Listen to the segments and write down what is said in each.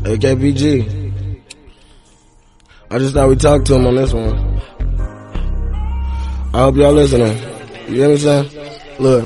Hey, KBG. I just thought we talked to him on this one. I hope y'all listening. You hear me saying? Look.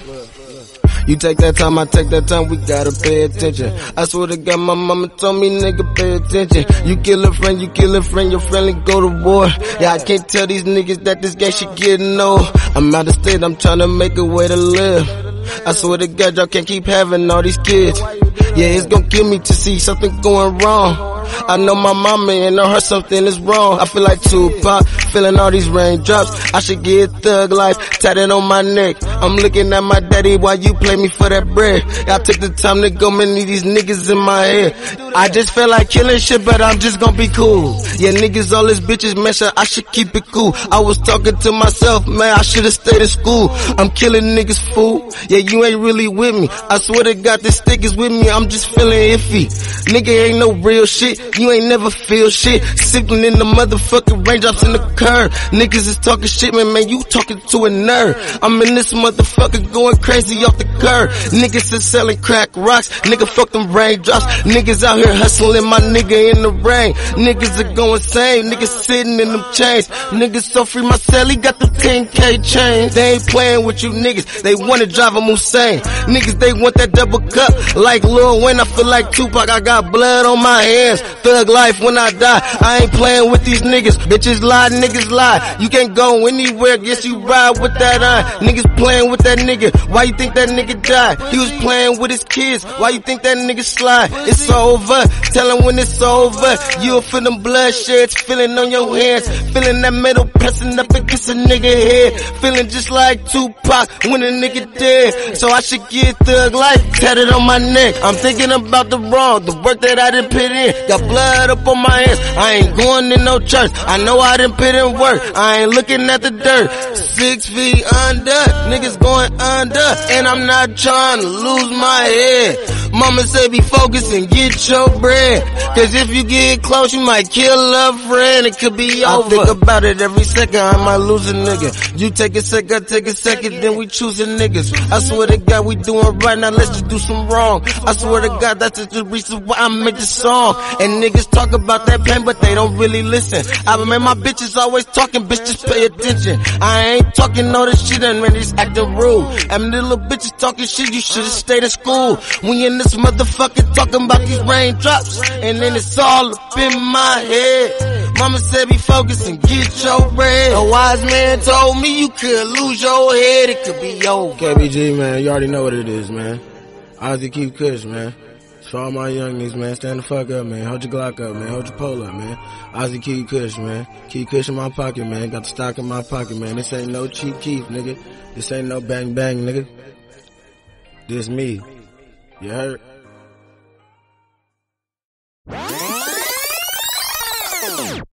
You take that time, I take that time, we gotta pay attention. I swear to God, my mama told me, nigga, pay attention. You kill a friend, your friendly go to war. Yeah, I can't tell these niggas that this gang shit getting old. I'm out of state, I'm trying to make a way to live. I swear to God, y'all can't keep having all these kids. Yeah, it's gonna kill me to see something going wrong. I know my mama and know her something is wrong. I feel like Tupac, feeling all these raindrops. I should get thug life tatted on my neck. I'm looking at my daddy while you play me for that bread. I took the time to go many these niggas in my head. I just feel like killing shit, but I'm just gonna be cool. Yeah, niggas, all these bitches, man, I should keep it cool. I was talking to myself, man, I should've stayed in school. I'm killing niggas, fool. Yeah, you ain't really with me. I swear to God, this stick is with me. I'm just feeling iffy. Nigga ain't no real shit. You ain't never feel shit. Sipping in the motherfucking raindrops in the curb. Niggas is talking shit, man, you talking to a nerd. I'm in this motherfucker going crazy off the curb. Niggas is selling crack rocks. Nigga, fuck them raindrops. Niggas out here hustling, my nigga in the rain. Niggas are going insane. Niggas sitting in them chains. Niggas so free, my celly got the 10K chains. They ain't playing with you niggas. They wanna drive them insane. Niggas, they want that double cup. Like Lil Wayne, I feel like Tupac. I got blood on my hands. Thug life when I die. I ain't playing with these niggas. Bitches lie, niggas lie. You can't go anywhere, guess you ride with that iron. Niggas playing with that nigga. Why you think that nigga died? He was playing with his kids. Why you think that nigga slide? It's over. Tell him when it's over. You'll feel them bloodsheds feeling on your hands. Feeling that metal pressing up against a nigga head. Feeling just like Tupac when a nigga dead. So I should get thug life tatted on my neck. I'm thinking about the wrong, the work that I done put in. Got blood up on my hands. I ain't going to no church. I know I done put in work. I ain't looking at the dirt. 6 feet under, niggas going under, and I'm not trying to lose my head. Mama said be focused and get your bread, cause if you get close you might kill a friend. It could be over. I think about it every second, I might lose a nigga. You take a second, take a second, then we choosing niggas. I swear to God we doing right, now let's just do some wrong. I swear to God that's the reason why I made this song. And niggas talk about that pain, but they don't really listen. I remember my bitches always talking, bitch, just pay attention. I ain't talking all this shit and man, just acting rude. And the little bitches talking shit, you should've stayed in school. We in this motherfucker talking about these raindrops, and then it's all up in my head. Mama said be focused and get your bread. A wise man told me you could lose your head, it could be over. KBG, man, you already know what it is, man. Ozzy keep kush, man. For all my young niggas, man, stand the fuck up, man. Hold your Glock up, man. Hold your pole up, man. Ozzy keep kush, man. Keep kush in my pocket, man. Got the stock in my pocket, man. This ain't no cheap keef, nigga. This ain't no bang bang, nigga. This me. You heard?